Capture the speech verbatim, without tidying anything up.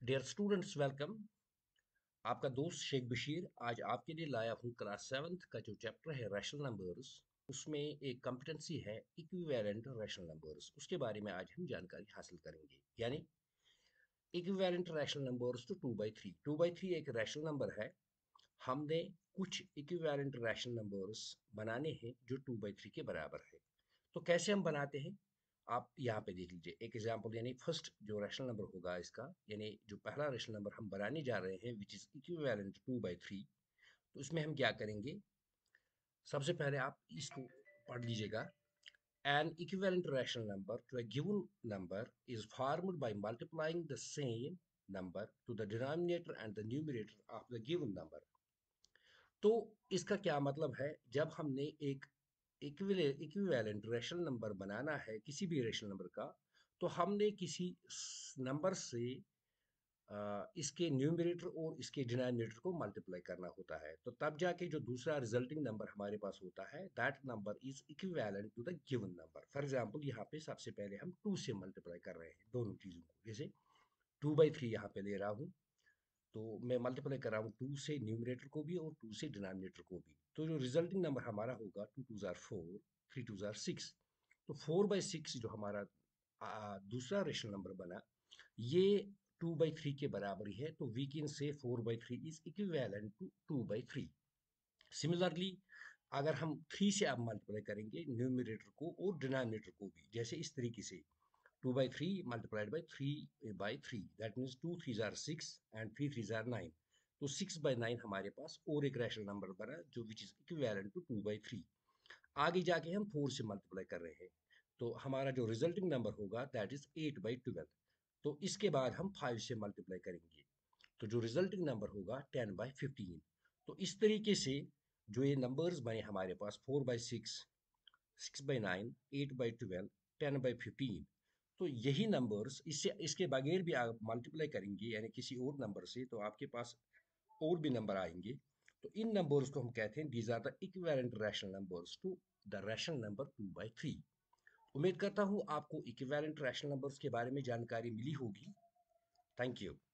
Dear students, welcome. आपका दोस्त शेख बशीर आज आपके लिए लाया हूँ क्लास सेवन्थ का जो चैप्टर है रैशनल नंबर्स। उसमें एक कॉम्पिटेंसी है इक्विवेलेंट रैशनल नंबर्स। उसके बारे में आज हम जानकारी हासिल करेंगे। यानी इक्विवेलेंट रैशनल नंबर्स तो two by three two by three एक रैशनल नंबर है। हमने कुछ इक्विवेलेंट रैशनल नंबर्स बनाने हैं जो टू बाई थ्री के बराबर है। तो कैसे हम बनाते हैं आप यहाँ पे देख लीजिए एक एग्जाम्पल। यानी फर्स्ट जो रैशनल नंबर होगा इसका, यानी जो पहला रैशनल नंबर हम बनाने जा रहे हैं which is equivalent two by three. तो इसमें हम क्या करेंगे, सबसे पहले आप इसको पढ़ लीजिएगा। An equivalent rational number to a given number is formed by multiplying the same number to the denominator and the numerator of the given number. तो इसका क्या मतलब है, जब हमने एक इक्विवेलेंट रैशनल नंबर बनाना है किसी भी रैशनल नंबर का, तो हमने किसी नंबर से अ, इसके न्यूमरेटर और इसके डिनोमिनेटर को मल्टीप्लाई करना होता है। तो तब जाके जो दूसरा रिजल्टिंग नंबर हमारे पास होता है that number is equivalent to the given number. For example यहाँ पे सबसे पहले हम टू से मल्टीप्लाई कर रहे हैं दोनों चीज़ों को। जैसे टू बाई थ्री यहाँ पे ले रहा हूँ, तो मैं मल्टीप्लाई कर रहा हूँ टू से न्यूमरेटर को भी और टू से डिनोमिनेटर को भी। तो जो रिजल्टिंग नंबर हमारा होगा two twos are four, three twos are six. तो फोर बाई सिक्स जो हमारा आ, दूसरा रेशनल नंबर बना, ये टू बाई थ्री के बराबर ही है। तो we can say four by three is equivalent to two by three. Similarly अगर हम थ्री से अब मल्टीप्लाई करेंगे न्यूमरेटर को और डिनोमिनेटर को भी, जैसे इस तरीके से two by three multiplied by three by three, that means two threes are six and three threes are nine. तो सिक्स बाई नाइन हमारे पास और एक रैशनल नंबर बना जो which is equivalent to two by three. आगे जाके हम फोर से मल्टीप्लाई कर रहे हैं, तो हमारा जो रिजल्टिंग नंबर होगा that is eight by twelve. तो इसके बाद हम फाइव से मल्टीप्लाई करेंगे, तो जो रिजल्टिंग नंबर होगा टेन बाई फिफ्टीन। तो इस तरीके से जो ये नंबर्स बने हमारे पास four by six, six by nine, eight by twelve, ten by fifteen, तो यही नंबर्स इससे इसके बगैर भी आप मल्टीप्लाई करेंगे यानी किसी और नंबर से, तो आपके पास और भी नंबर आएंगे। तो इन नंबर्स को हम कहते हैं these are the equivalent rational numbers to the rational number two by three. उम्मीद करता हूँ आपको इक्विवेलेंट रैशनल नंबर्स के बारे में जानकारी मिली होगी। Thank you.